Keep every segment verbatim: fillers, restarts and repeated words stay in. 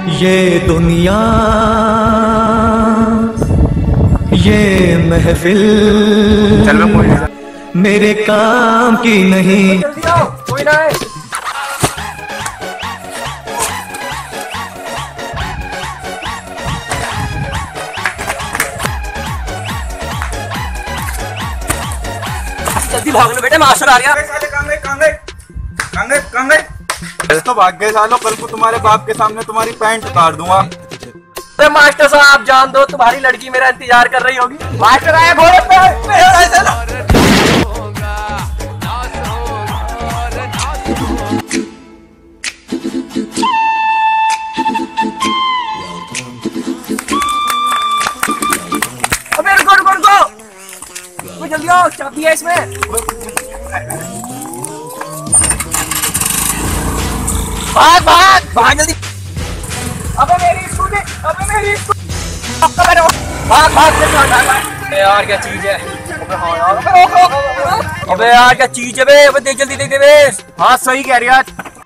ये दुनिया ये महफिल चल मैं कोई मेरे काम की नहीं। कोई ना है। जल्दी भाग लो बेटे, मास्टर आ गया। कांगे कांगे कांगे कांगे तो भाग गए सालो, कल को तुम्हारे बाप के सामने तुम्हारी पैंट उतार दूंगा। अरे मास्टर साहब जान दो, तुम्हारी लड़की मेरा इंतजार कर रही होगी। मास्टर आया घोड़े पे। अबे रुको रुको रुको, जल्दी आओ, चाबी है इसमें। भाग भाग भाग जल्दी। अबे मेरी स्कूटी, अबे मेरी स्कूटी, भाग भाग जल्दी। यार क्या चीज है, अबे यार क्या चीज है बे, अबे देख जल्दी देख दे बे। हाँ सही कह रही है।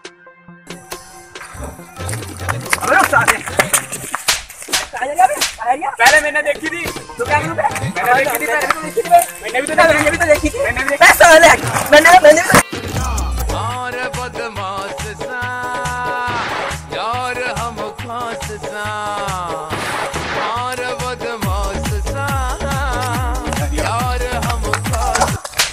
पहले मैंने देखी थी तो क्या मैंने देखी थी, मैंने भी तो मैंने भी तो देखी थी, मैंने भी मैंने मैंने और बदमाश सा यार हम खास सा, और बदमाश सा यार हम खास।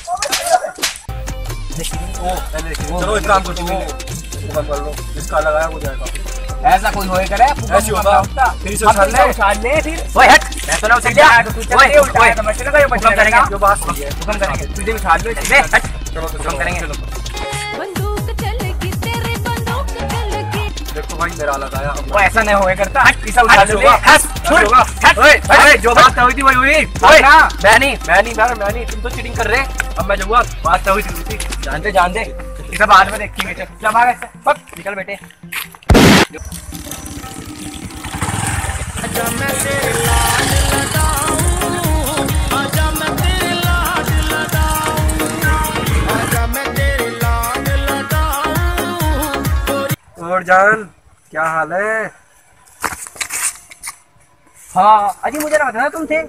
चलो एक काम करते हैं, कर लो इसका लगाया हो जाएगा। ऐसा कोई होए करे ऐसे होगा फिर से उछाल ले उछाल ले फिर। ओए हट, मैं तो ना उछल गया। ओए ओए समझते ना, ये करेंगे जो बात सही है हुक्म करेंगे, तुझे उछाल लो। बे हट, चलो तो हुक्म करेंगे। बंदूक चलेगी तेरे, बंदूक चलेगी। देखो भाई मेरा लगाया। वो ऐसा नहीं होए करता। हट, किसा उछाल ले। हट छोड़। हट ओए ओए जो बात हुई थी वही हुई। ओए ना मैं नहीं मैं नहीं मैं मैं नहीं, तुम तो चीटिंग कर रहे। अब मैं जाऊंगा, बात हुई थी। जानते जानते इसे बाद में देखेंगे। चल चल भाग ऐसे, फक निकल बेटे। आजा मैं तेरे लाड लगाऊं, आजा मैं तेरे लाड लगाऊं, आजा मैं तेरे लाड लगाऊं। और जान क्या हाल है? हाँ अजी मुझे ना था तुम थे।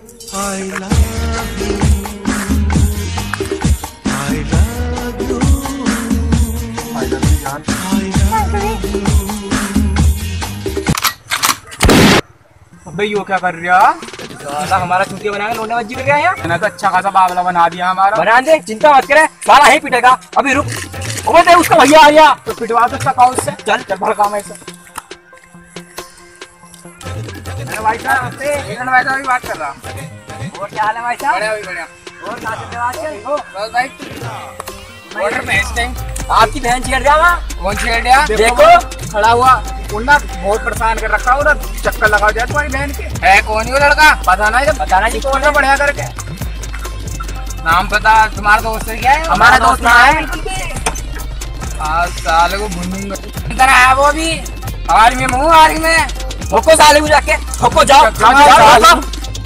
अबे यो क्या कर रहा? साला हमारा चूतिया बनाएंगे, लोने बज्जी कर गया यहाँ। मैंने तो अच्छा खासा बावला बना दिया हमारा। बना दे, चिंता मत करे, साला ही पिटेगा। अभी रुक, वो दे उसका भैया आ गया तो पिटवा दो उसका काउंट से। चल चल भड़का मैं इसे। अरे भाई साहब से इधर भाई साहब भी बात कर रहा। और क्या हाल है भाई साहब? बढ़िया बढ़िया। और कहाँ से आजकल? ओ बस भाई ऑर्डर में इस टाइम आपकी बहन छेड़ दिया वहाँ। कौन छेड़ दिया? देखो खड़ा हुआ उन्ना बहुत परेशान कर रखा है, चक्कर लगा दिया तुम्हारी बहन के। है कौन ही वो लड़का? पता नहीं, बताना जी कौन है। बढ़िया करके नाम पता तुम्हारा दोस्त क्या है? हमारा दोस्त ना है बिल्कुल भी। आज साले को भूनूंगा। इधर आया वो भी आर्मी में हूँ, आर्मी में। ठोको साले को जाके, ठोको जाओ जाओ जाओ जाओ।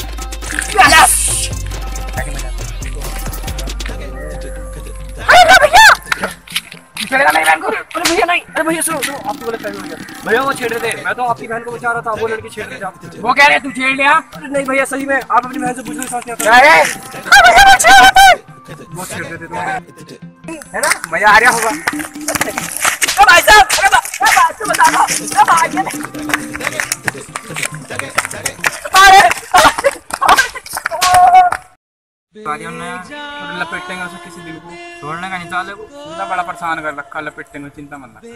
छेड़ा मेरी बहन को। अरे भैया नहीं, अरे भैया सुनो सुनो, आपकी गलत फहमी हो गया। भैया वो छेड़ रहे थे, मैं तो आपकी बहन को बचा रहा था, वो लड़की छेड़ रही थी आपको। वो कह रहे तू छेड़ लिया? अरे नहीं भैया सही में, आप अपनी बहन से पूछने साथ क्या क्या है? वो छेड़ रहे थे, वो छेड़ रहे थे तुम्हारे, है ना? मजा आ रहा होगा। अरे भाई साहब, अरे बात तो बता दो। अरे भाई लपेटेंगे उसे किसी दिन को, छोड़ने का नहीं साले को। इतना बड़ा परेशान कर रखा, लपेटेंगे, चिंता मत कर।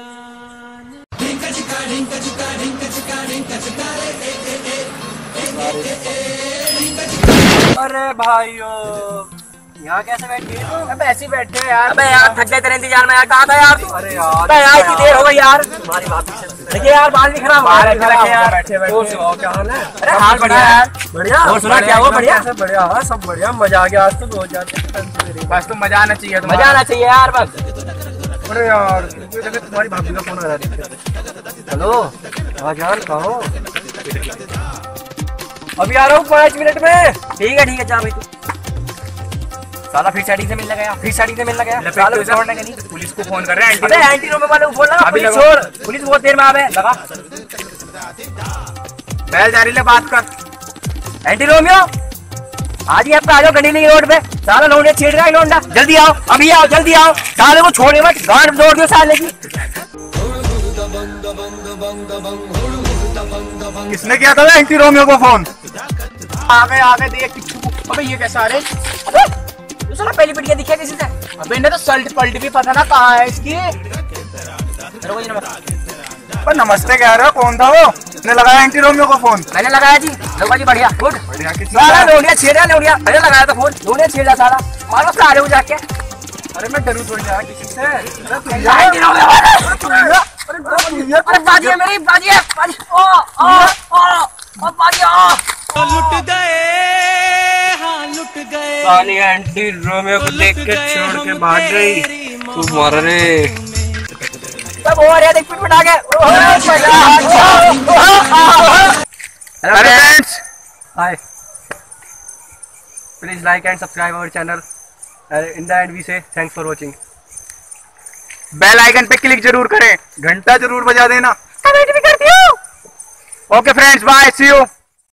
अरे भाइयों यहाँ कैसे बैठे हो? अबे ऐसे ही बैठे हैं यार। अबे यार थक गए तेरे इंतजार में यार, कहाँ था यार तू? अरे यार अबे यार इतनी देर हो गई यार। तुम्हारी बात देखिए यार, बाल नहीं खराब हो रहा है यार। बैठे बैठे और सुनाओ क्या हाल है? अरे हाल बढ़िया यार, बढ़िया। और सुना क्या हुआ? बढ़िया बढ़िया, हाँ सब बढ़िया, मजा आ गया आज तो। दो हजार बस तो मजा आना चाहिए, मजा आना चाहिए यार बस। अरे यार तुम्हारी भाभी का फोन आ रहा है। हेलो हाँ जान कहो, अभी आ रहा हूँ पाँच मिनट में। ठीक है ठीक है, जा भाई तू। साला फिर सेटिंग से मिलने गया, फिर सेटिंग से मिलने गया। साला कुछ छोड़ने का नहीं। पुलिस को फोन कर रहे हैं। अबे एंटी रोमियो वाले को बोल ना, अभी पुलिस लगा। छोड़, पुलिस बहुत देर में आवे। लगा बैल जा रही है, बात कर। एंटी रोमियो आज ही आपका आ जाओ गंडीली रोड पे। साला लौंडे छेड़ रहा है लौंडा, जल्दी आओ, अभी आओ, जल्दी आओ। साले को छोड़े मत, गांड तोड़ दो साले की। किसने किया था एंटी रोमियो को फोन? आ गए आ गए देख। अबे ये कैसा रे? अबे तू साला पहली पिटिया दिखा किसी से? अबे इन्हें तो सल्ट पल्ट भी पता ना कहाँ है इसकी। रुको जी नमस्ते। पर नमस्ते कह रहे हो, कौन था वो? ने लगाया एंटी रोमियो को फोन? मैंने लगाया जी। लोगा जी बढ़िया, गुड। बढ़िया। किसने साला लगाया? लोडिया छेड़ा लोडिया, मैंने लगाया था फोन। लोडिया छेड़ा साला, मारो सारे को जाके। अरे मैं डरू थोड़ी जा किसी से। अरे तू जा। एंटी रोमियो वाला। अरे बाजी है मेरी, बाजी है, बाजी। ओ ओ ओ ओ बाजी ओ। लुट गए, हाँ लुट गए। साली एंटी रोमियो को देख के छोड़ के भाग गई। तू मर रे। सब हो रहा है, देख पिट के। अरे friends, hi, please like and subscribe our channel. In the end we say thanks for watching. Bell icon पे क्लिक जरूर करें, घंटा जरूर बजा देना, कमेंट भी कर दियो। Okay friends, bye, see you.